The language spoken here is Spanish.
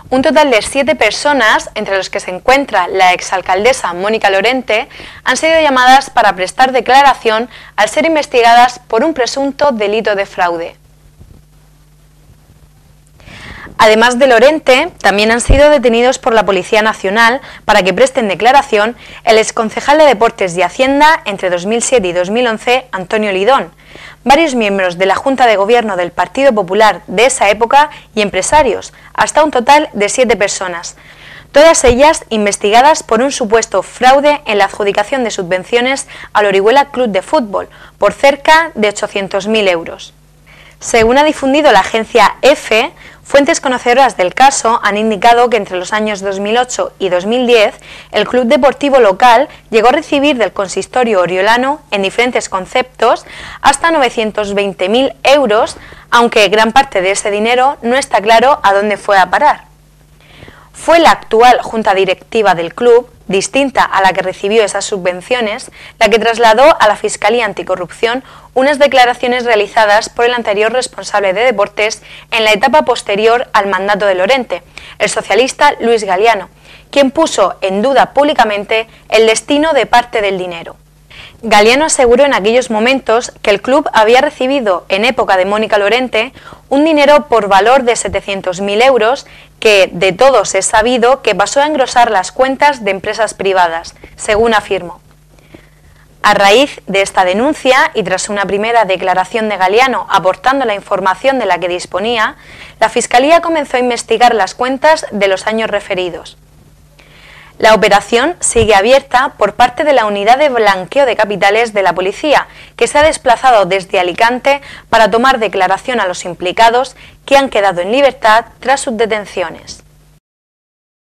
Un total de 7 personas, entre los que se encuentra la exalcaldesa Mónica Lorente, han sido llamadas para prestar declaración al ser investigadas por un presunto delito de fraude. Además de Lorente, también han sido detenidos por la Policía Nacional para que presten declaración el exconcejal de Deportes y Hacienda entre 2007 y 2011, Antonio Lidón, varios miembros de la Junta de Gobierno del Partido Popular de esa época y empresarios, hasta un total de 7 personas, todas ellas investigadas por un supuesto fraude en la adjudicación de subvenciones al Orihuela Club de Fútbol por cerca de 800.000 euros. Según ha difundido la agencia EFE, fuentes conocedoras del caso han indicado que entre los años 2008 y 2010 el club deportivo local llegó a recibir del consistorio oriolano, en diferentes conceptos, hasta 920.000 euros, aunque gran parte de ese dinero no está claro a dónde fue a parar. Fue la actual junta directiva del club, distinta a la que recibió esas subvenciones, la que trasladó a la Fiscalía Anticorrupción unas declaraciones realizadas por el anterior responsable de deportes en la etapa posterior al mandato de Lorente, el socialista Luis Galiano, quien puso en duda públicamente el destino de parte del dinero. Galiano aseguró en aquellos momentos que el club había recibido, en época de Mónica Lorente, un dinero por valor de 700.000 euros que, de todos es sabido, que pasó a engrosar las cuentas de empresas privadas, según afirmó. A raíz de esta denuncia y tras una primera declaración de Galiano aportando la información de la que disponía, la Fiscalía comenzó a investigar las cuentas de los años referidos. La operación sigue abierta por parte de la Unidad de Blanqueo de Capitales de la Policía, que se ha desplazado desde Alicante para tomar declaración a los implicados que han quedado en libertad tras sus detenciones.